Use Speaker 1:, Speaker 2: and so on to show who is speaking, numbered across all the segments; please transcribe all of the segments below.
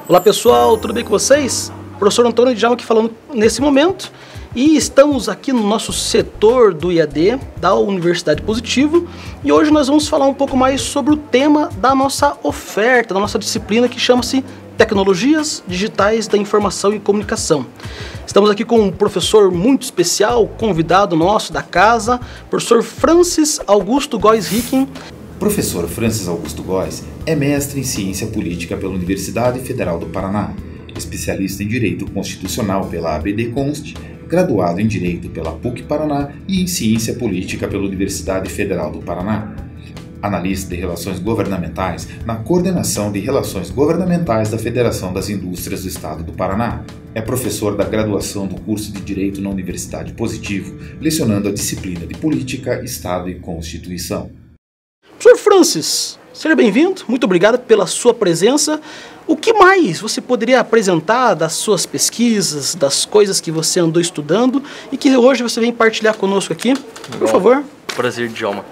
Speaker 1: Olá pessoal, tudo bem com vocês? Professor Antônio Djalma aqui falando nesse momento e estamos aqui no nosso setor do IAD da Universidade Positivo e hoje nós vamos falar um pouco mais sobre o tema da nossa oferta, da nossa disciplina que chama-se Tecnologias Digitais da Informação e Comunicação. Estamos aqui com um professor muito especial, convidado nosso da casa, professor Francis Augusto Góes Ricken.
Speaker 2: Professor Francis Augusto Góes é mestre em Ciência Política pela Universidade Federal do Paraná, especialista em Direito Constitucional pela ABD Const, graduado em Direito pela PUC Paraná e em Ciência Política pela Universidade Federal do Paraná. Analista de Relações Governamentais na Coordenação de Relações Governamentais da Federação das Indústrias do Estado do Paraná. É professor da graduação do curso de Direito na Universidade Positivo, lecionando a disciplina de Política, Estado e Constituição.
Speaker 1: Professor Francis, seja bem-vindo, muito obrigado pela sua presença. O que mais você poderia apresentar das suas pesquisas, das coisas que você andou estudando e que hoje você vem partilhar conosco aqui? Por favor.
Speaker 3: Prazer, Djalma.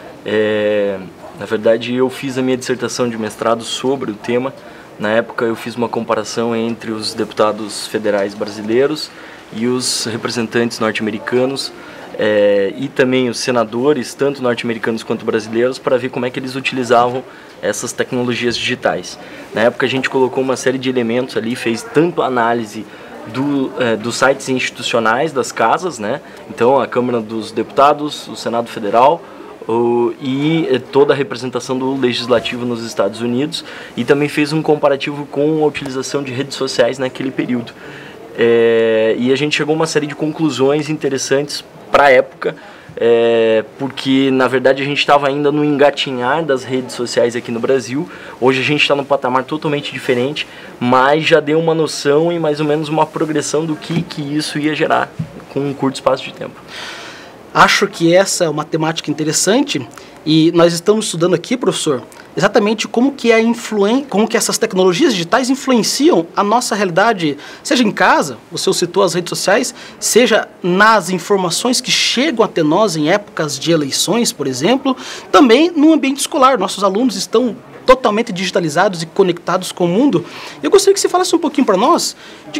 Speaker 3: Na verdade, eu fiz a minha dissertação de mestrado sobre o tema. Na época, eu fiz uma comparação entre os deputados federais brasileiros e os representantes norte-americanos, e também os senadores, tanto norte-americanos quanto brasileiros, para ver como é que eles utilizavam essas tecnologias digitais. Na época a gente colocou uma série de elementos ali, fez tanto a análise dos sites institucionais das casas, né? Então a Câmara dos Deputados, o Senado Federal, e toda a representação do Legislativo nos Estados Unidos, e também fez um comparativo com a utilização de redes sociais naquele período. E a gente chegou a uma série de conclusões interessantes para a época, porque na verdade a gente estava ainda no engatinhar das redes sociais aqui no Brasil. Hoje a gente está num patamar totalmente diferente, mas já deu uma noção e mais ou menos uma progressão do que isso ia gerar com um curto espaço de tempo.
Speaker 1: Acho que essa é uma temática interessante e nós estamos estudando aqui, professor, exatamente como que essas tecnologias digitais influenciam a nossa realidade, seja em casa, você citou as redes sociais, seja nas informações que chegam até nós em épocas de eleições, por exemplo, também no ambiente escolar. Nossos alunos estão totalmente digitalizados e conectados com o mundo. Eu gostaria que você falasse um pouquinho para nós,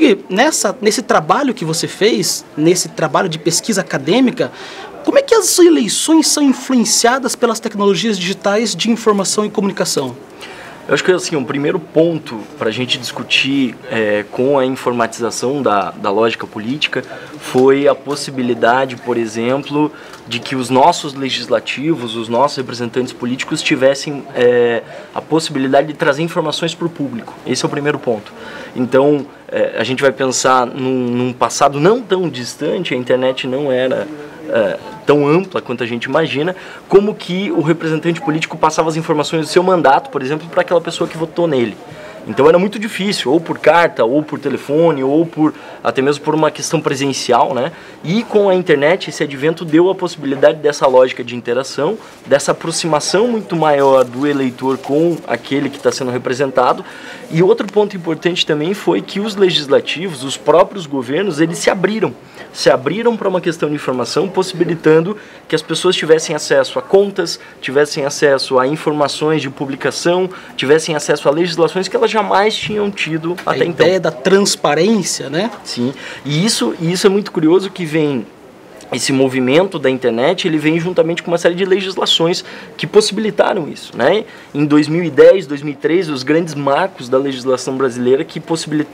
Speaker 1: nesse trabalho que você fez, nesse trabalho de pesquisa acadêmica, como é que as eleições são influenciadas pelas tecnologias digitais de informação e comunicação?
Speaker 3: Eu acho que assim, o primeiro ponto para a gente discutir com a informatização da lógica política foi a possibilidade, por exemplo, de que os nossos legislativos, os nossos representantes políticos tivessem a possibilidade de trazer informações para o público. Esse é o primeiro ponto. Então, a gente vai pensar num passado não tão distante, a internet não era tão ampla quanto a gente imagina, como que o representante político passava as informações do seu mandato, por exemplo, para aquela pessoa que votou nele. Então era muito difícil, ou por carta, ou por telefone, ou até mesmo por uma questão presencial, né? E com a internet, esse advento deu a possibilidade dessa lógica de interação, dessa aproximação muito maior do eleitor com aquele que está sendo representado. E outro ponto importante também foi que os legislativos, os próprios governos, eles se abriram para uma questão de informação, possibilitando que as pessoas tivessem acesso a contas, tivessem acesso a informações de publicação, tivessem acesso a legislações que elas jamais tinham tido até então. A
Speaker 1: ideia da transparência, né?
Speaker 3: Sim, e isso é muito curioso que vem... Esse movimento da internet, ele vem juntamente com uma série de legislações que possibilitaram isso, né? Em 2010, 2013, os grandes marcos da legislação brasileira que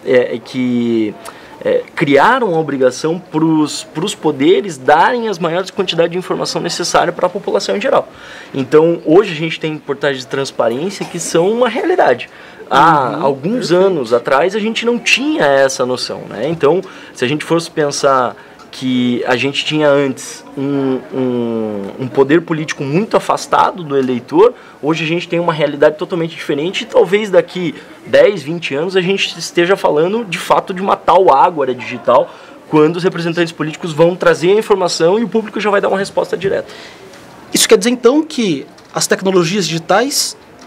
Speaker 3: criaram a obrigação para os poderes darem as maiores quantidades de informação necessária para a população em geral. Então, hoje a gente tem portais de transparência que são uma realidade. Há alguns anos atrás a gente não tinha essa noção, né? Então, se a gente fosse pensar que a gente tinha antes um poder político muito afastado do eleitor, hoje a gente tem uma realidade totalmente diferente e talvez daqui 10, 20 anos a gente esteja falando de fato de uma tal ágora digital, quando os representantes políticos vão trazer a informação e o público já vai dar uma resposta direta.
Speaker 1: Isso quer dizer então que as tecnologias digitais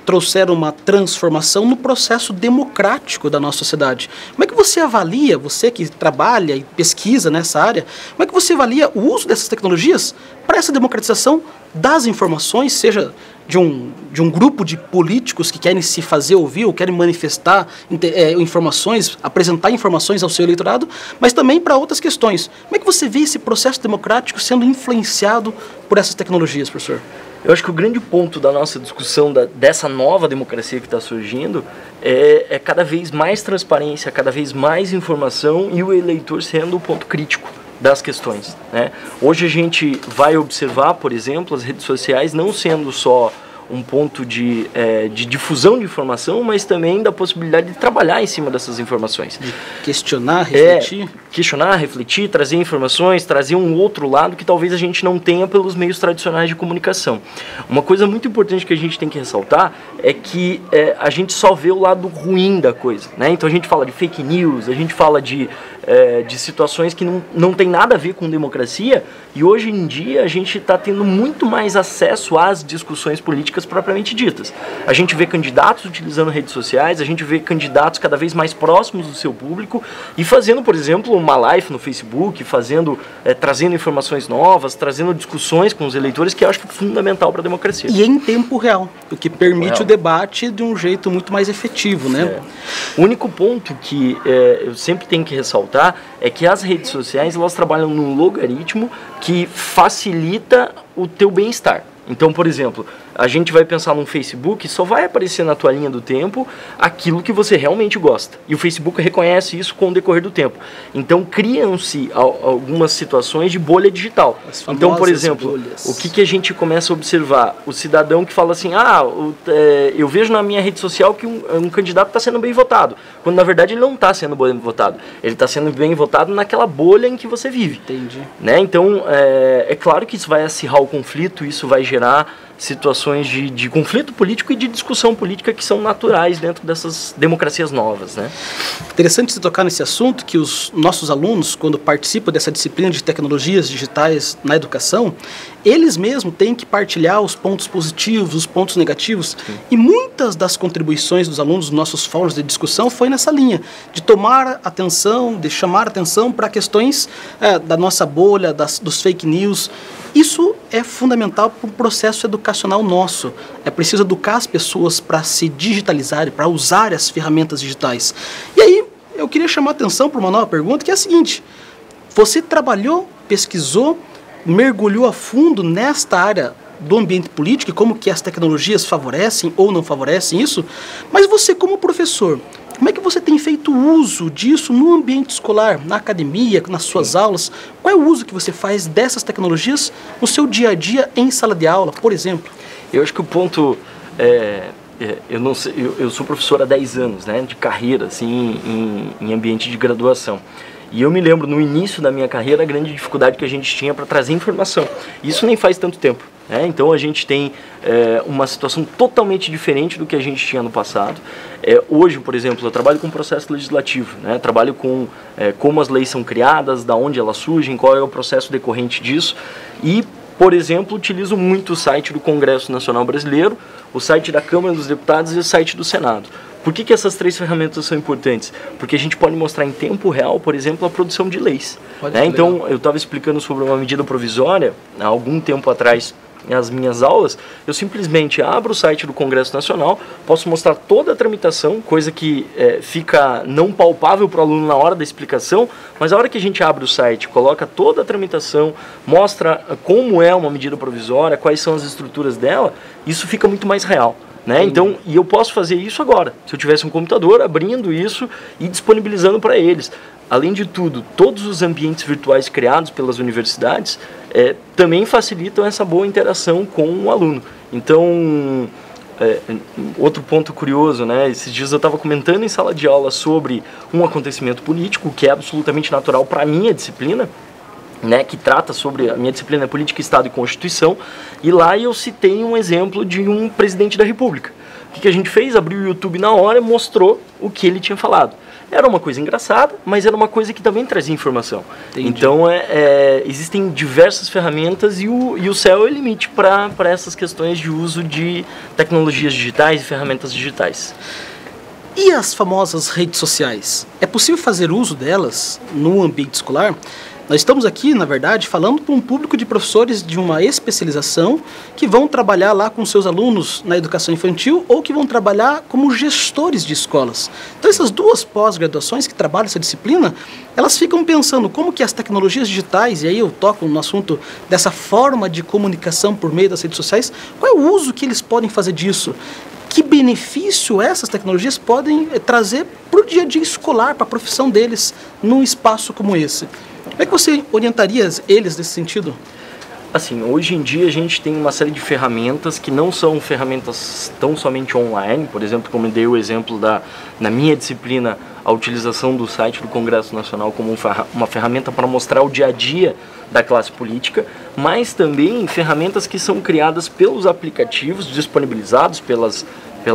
Speaker 1: trouxeram uma transformação no processo democrático da nossa sociedade. Como é que você avalia, você que trabalha e pesquisa nessa área, como é que você avalia o uso dessas tecnologias para essa democratização das informações, seja de um grupo de políticos que querem se fazer ouvir ou querem manifestar informações, apresentar informações ao seu eleitorado, mas também para outras questões. Como é que você vê esse processo democrático sendo influenciado por essas tecnologias, professor?
Speaker 3: Eu acho que o grande ponto da nossa discussão dessa nova democracia que está surgindo é cada vez mais transparência, cada vez mais informação e o eleitor sendo o ponto crítico das questões, né? Hoje a gente vai observar, por exemplo, as redes sociais não sendo só um ponto de difusão de informação, mas também da possibilidade de trabalhar em cima dessas informações.
Speaker 1: De questionar, refletir.
Speaker 3: Questionar, refletir, trazer informações, trazer um outro lado que talvez a gente não tenha pelos meios tradicionais de comunicação. Uma coisa muito importante que a gente tem que ressaltar é que a gente só vê o lado ruim da coisa, né? Então a gente fala de fake news, a gente fala de situações que não tem nada a ver com democracia, e hoje em dia a gente está tendo muito mais acesso às discussões políticas propriamente ditas. A gente vê candidatos utilizando redes sociais, a gente vê candidatos cada vez mais próximos do seu público e fazendo, por exemplo, uma live no Facebook, trazendo informações novas, trazendo discussões com os eleitores, que eu acho que é fundamental para a democracia.
Speaker 1: E em tempo real, o que permite o debate de um jeito muito mais efetivo, né?
Speaker 3: O único ponto que eu sempre tenho que ressaltar é que as redes sociais, elas trabalham num logaritmo que facilita o teu bem-estar. Então, por exemplo, a gente vai pensar num Facebook, só vai aparecer na tua linha do tempo aquilo que você realmente gosta. E o Facebook reconhece isso com o decorrer do tempo. Então, criam-se algumas situações de bolha digital. Então, por exemplo, bolhas. O que a gente começa a observar? O cidadão que fala assim, eu vejo na minha rede social que um candidato está sendo bem votado, quando na verdade ele não está sendo bem votado. Ele está sendo bem votado naquela bolha em que você vive.
Speaker 1: Entendi.
Speaker 3: Né? Então, é claro que isso vai acirrar o conflito, isso vai gerar situações de conflito político e de discussão política que são naturais dentro dessas democracias novas, né?
Speaker 1: Interessante você tocar nesse assunto, que os nossos alunos, quando participam dessa disciplina de tecnologias digitais na educação, eles mesmos têm que partilhar os pontos positivos, os pontos negativos. Sim. E muitas das contribuições dos alunos nos nossos fóruns de discussão foi nessa linha, de tomar atenção, de chamar atenção para questões da nossa bolha, dos fake news. Isso é fundamental para o processo educacional nosso. É preciso educar as pessoas para se digitalizarem, para usar as ferramentas digitais. E aí, eu queria chamar a atenção para uma nova pergunta, que é a seguinte: você trabalhou, pesquisou, mergulhou a fundo nesta área do ambiente político e como que as tecnologias favorecem ou não favorecem isso, mas você, como professor, como é que você tem feito uso disso no ambiente escolar, na academia, nas suas aulas? Qual é o uso que você faz dessas tecnologias no seu dia a dia em sala de aula, por exemplo?
Speaker 3: Eu acho que o ponto eu sou professor há 10 anos, né, de carreira, assim, em ambiente de graduação. E eu me lembro, no início da minha carreira, a grande dificuldade que a gente tinha para trazer informação. Isso nem faz tanto tempo, né? Então a gente tem uma situação totalmente diferente do que a gente tinha no passado. Hoje, por exemplo, eu trabalho com processo legislativo, né? Trabalho com como as leis são criadas, da onde elas surgem, qual é o processo decorrente disso. E, por exemplo, utilizo muito o site do Congresso Nacional Brasileiro, o site da Câmara dos Deputados e o site do Senado. Por que essas três ferramentas são importantes? Porque a gente pode mostrar em tempo real, por exemplo, a produção de leis. Então, eu estava explicando sobre uma medida provisória, há algum tempo atrás, nas minhas aulas, eu simplesmente abro o site do Congresso Nacional, posso mostrar toda a tramitação, coisa que fica não palpável para o aluno na hora da explicação, mas a hora que a gente abre o site, coloca toda a tramitação, mostra como é uma medida provisória, quais são as estruturas dela, isso fica muito mais real. Né? Então, e eu posso fazer isso agora, se eu tivesse um computador, abrindo isso e disponibilizando para eles. Além de tudo, todos os ambientes virtuais criados pelas universidades também facilitam essa boa interação com o aluno. Então, outro ponto curioso, né? Esses dias eu estava comentando em sala de aula sobre um acontecimento político, que é absolutamente natural para a minha disciplina, né, que trata sobre a minha disciplina Política, Estado e Constituição, e lá eu citei um exemplo de um presidente da República. O que a gente fez? Abriu o YouTube na hora e mostrou o que ele tinha falado. Era uma coisa engraçada, mas era uma coisa que também trazia informação. Entendi. Então, existem diversas ferramentas e o céu é o limite para essas questões de uso de tecnologias digitais e ferramentas digitais.
Speaker 1: E as famosas redes sociais? É possível fazer uso delas no ambiente escolar? Nós estamos aqui, na verdade, falando para um público de professores de uma especialização que vão trabalhar lá com seus alunos na educação infantil ou que vão trabalhar como gestores de escolas. Então, essas duas pós-graduações que trabalham essa disciplina, elas ficam pensando como que as tecnologias digitais, e aí eu toco no assunto dessa forma de comunicação por meio das redes sociais, qual é o uso que eles podem fazer disso? Que benefício essas tecnologias podem trazer para o dia a dia escolar, para a profissão deles, num espaço como esse? Como é que você orientaria eles nesse sentido?
Speaker 3: Assim, hoje em dia a gente tem uma série de ferramentas que não são ferramentas tão somente online. Por exemplo, como eu dei o exemplo na minha disciplina, a utilização do site do Congresso Nacional como uma ferramenta para mostrar o dia a dia da classe política, mas também ferramentas que são criadas pelos aplicativos disponibilizados pelas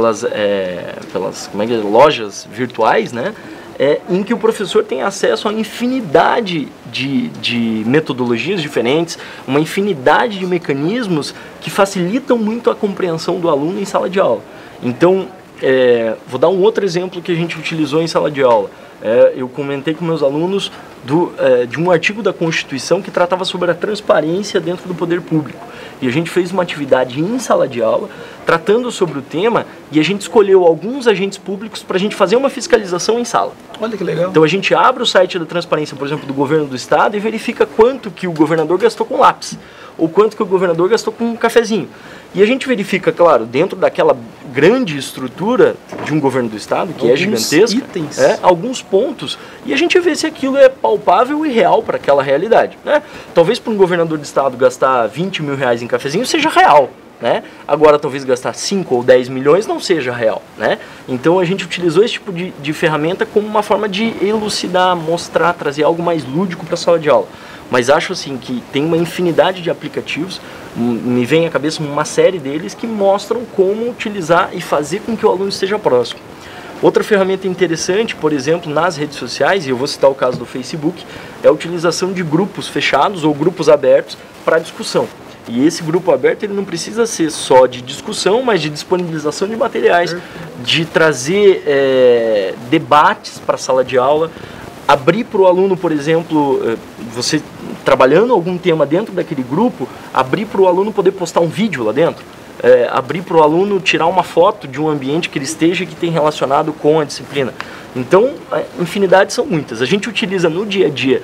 Speaker 3: lojas virtuais, né? Em que o professor tem acesso a infinidade de metodologias diferentes, uma infinidade de mecanismos que facilitam muito a compreensão do aluno em sala de aula. Então, vou dar um outro exemplo que a gente utilizou em sala de aula. Eu comentei com meus alunos de um artigo da Constituição que tratava sobre a transparência dentro do poder público. E a gente fez uma atividade em sala de aula, tratando sobre o tema, e a gente escolheu alguns agentes públicos para a gente fazer uma fiscalização em sala.
Speaker 1: Olha que legal.
Speaker 3: Então a gente abre o site da transparência, por exemplo, do governo do estado e verifica quanto que o governador gastou com lápis, ou quanto que o governador gastou com um cafezinho. E a gente verifica, claro, dentro daquela grande estrutura de um governo do estado, que
Speaker 1: alguns
Speaker 3: é gigantesca,
Speaker 1: itens.
Speaker 3: Alguns pontos, e a gente vê se aquilo é palpável e real para aquela realidade, né? Talvez para um governador do estado gastar 20 mil reais em cafezinho seja real, né? Agora, talvez gastar 5 ou 10 milhões não seja real, né? Então a gente utilizou esse tipo de ferramenta como uma forma de elucidar, mostrar, trazer algo mais lúdico para a sala de aula. Mas acho assim que tem uma infinidade de aplicativos, me vem à cabeça uma série deles que mostram como utilizar e fazer com que o aluno esteja próximo. Outra ferramenta interessante, por exemplo, nas redes sociais, e eu vou citar o caso do Facebook, é a utilização de grupos fechados ou grupos abertos para discussão. E esse grupo aberto ele não precisa ser só de discussão, mas de disponibilização de materiais, de trazer debates para a sala de aula, abrir para o aluno, por exemplo, você trabalhando algum tema dentro daquele grupo, abrir para o aluno poder postar um vídeo lá dentro, abrir para o aluno tirar uma foto de um ambiente que ele esteja que tem relacionado com a disciplina. Então, a infinidade são muitas. A gente utiliza no dia a dia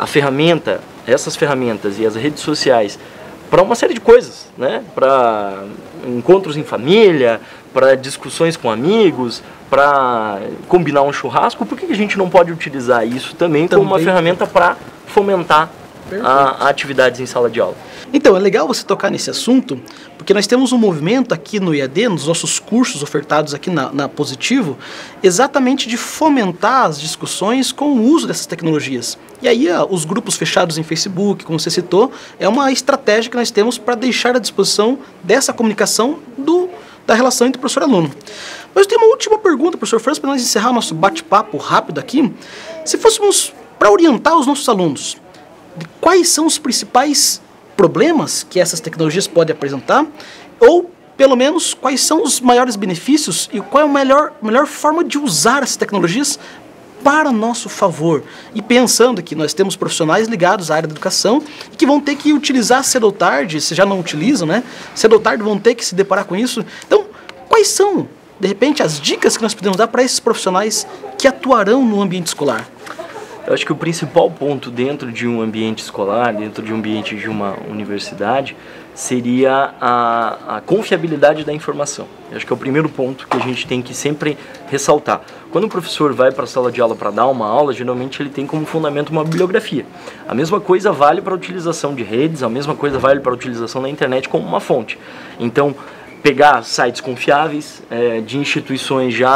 Speaker 3: essas ferramentas e as redes sociais para uma série de coisas, né? Para encontros em família, para discussões com amigos, para combinar um churrasco. Por que a gente não pode utilizar isso também como uma ferramenta para fomentar atividades em sala de aula?
Speaker 1: Então, é legal você tocar nesse assunto, porque nós temos um movimento aqui no IAD, nos nossos cursos ofertados aqui na Positivo, exatamente de fomentar as discussões com o uso dessas tecnologias. E aí, os grupos fechados em Facebook, como você citou, é uma estratégia que nós temos para deixar à disposição dessa comunicação da relação entre professor e aluno. Mas eu tenho uma última pergunta, professor Franz, para nós encerrar o nosso bate-papo rápido aqui. Se fôssemos para orientar os nossos alunos, quais são os principais problemas que essas tecnologias podem apresentar, ou, pelo menos, quais são os maiores benefícios e qual é a melhor forma de usar essas tecnologias para nosso favor? E pensando que nós temos profissionais ligados à área da educação e que vão ter que utilizar cedo ou tarde, se já não utilizam, né? Cedo ou tarde vão ter que se deparar com isso. Então, quais são, de repente, as dicas que nós podemos dar para esses profissionais que atuarão no ambiente escolar?
Speaker 3: Eu acho que o principal ponto dentro de um ambiente escolar, dentro de um ambiente de uma universidade, seria a confiabilidade da informação. Eu acho que é o primeiro ponto que a gente tem que sempre ressaltar. Quando o professor vai para a sala de aula para dar uma aula, geralmente ele tem como fundamento uma bibliografia. A mesma coisa vale para a utilização de redes, a mesma coisa vale para a utilização da internet como uma fonte. Então, pegar sites confiáveis, de instituições já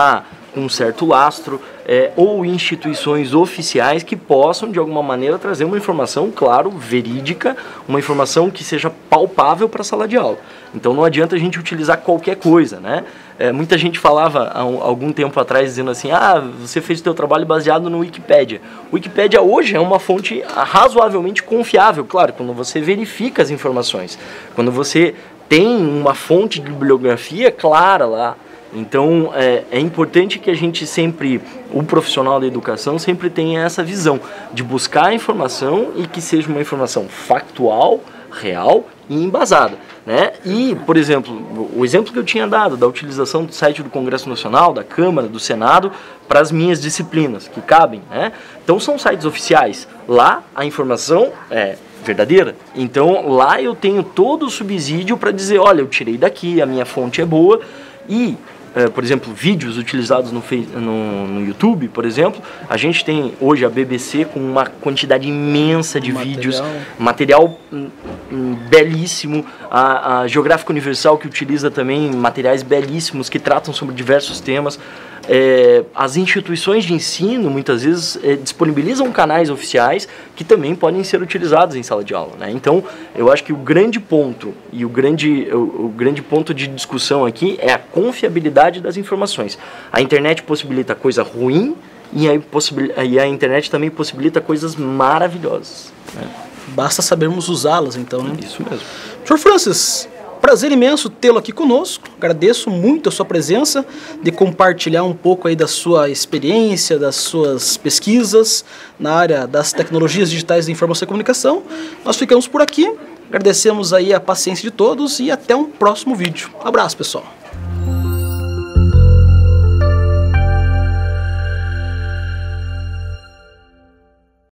Speaker 3: com um certo lastro, ou instituições oficiais que possam, de alguma maneira, trazer uma informação, claro, verídica, uma informação que seja palpável para a sala de aula. Então não adianta a gente utilizar qualquer coisa, né? Muita gente falava há algum tempo atrás dizendo assim, você fez o seu trabalho baseado no Wikipédia. O Wikipédia hoje é uma fonte razoavelmente confiável, claro, quando você verifica as informações, quando você tem uma fonte de bibliografia clara lá. Então é importante que a gente sempre, o profissional da educação, sempre tenha essa visão de buscar a informação e que seja uma informação factual, real e embasada, né? E, por exemplo, o exemplo que eu tinha dado da utilização do site do Congresso Nacional, da Câmara, do Senado, para as minhas disciplinas que cabem, né? Então são sites oficiais, lá a informação é verdadeira, então lá eu tenho todo o subsídio para dizer, olha, eu tirei daqui, a minha fonte é boa. E por exemplo, vídeos utilizados no YouTube, por exemplo, a gente tem hoje a BBC com uma quantidade imensa de vídeos, material belíssimo, a Geográfica Universal que utiliza também materiais belíssimos que tratam sobre diversos temas. As instituições de ensino muitas vezes disponibilizam canais oficiais que também podem ser utilizados em sala de aula, né? Então eu acho que o grande ponto e o grande ponto de discussão aqui é a confiabilidade das informações. A internet possibilita coisa ruim e a internet também possibilita coisas maravilhosas, né?
Speaker 1: Basta sabermos usá-las, então, né?
Speaker 3: Isso mesmo.
Speaker 1: Sr. Francis, prazer imenso tê-lo aqui conosco. Agradeço muito a sua presença, de compartilhar um pouco aí da sua experiência, das suas pesquisas na área das tecnologias digitais da informação e comunicação. Nós ficamos por aqui. Agradecemos aí a paciência de todos e até um próximo vídeo. Um abraço, pessoal.